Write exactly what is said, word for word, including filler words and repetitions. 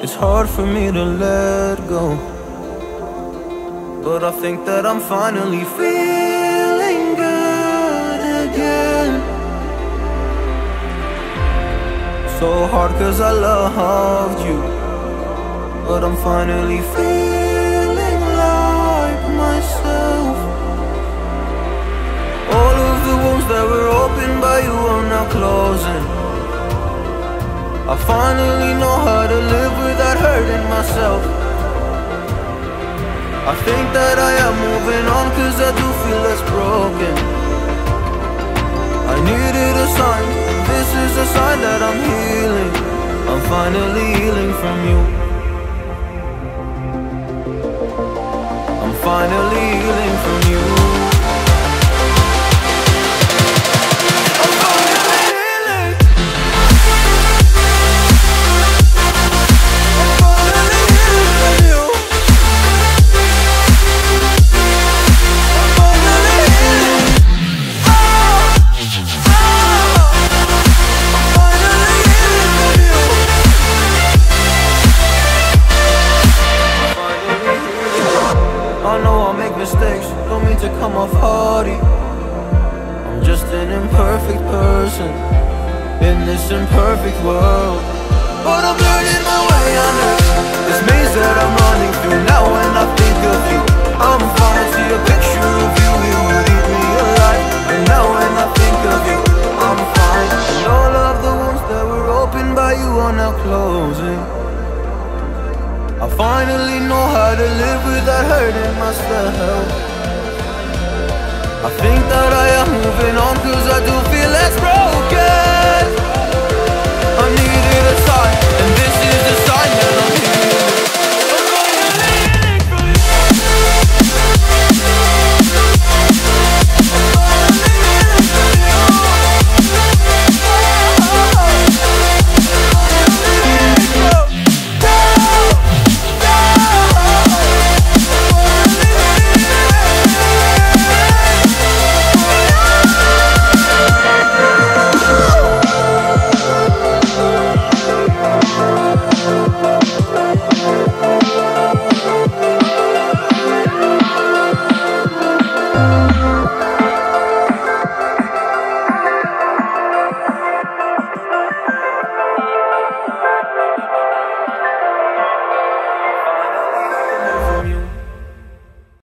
It's hard for me to let go, but I think that I'm finally feeling good again. So hard cause I loved you, but I'm finally feeling like myself. All of the wounds that were opened by you are now closing. I finally know how to live without hurting myself. I think that I am moving on cause I do feel less broken. I needed a sign, this is a sign that I'm healing. I'm finally healing from you. I'm finally healing from you. Mistakes, don't mean to come off hardy. I'm just an imperfect person in this imperfect world, but I'm learning my way under this maze that I'm running through. Now when I think of you, I'm falling to a picture of you. You would eat me alive. And now when I think of you, I'm fine. And all of the wounds that were opened by you are now closing. I finally know how to live without hurting myself. I think that I am moving on cause I do feel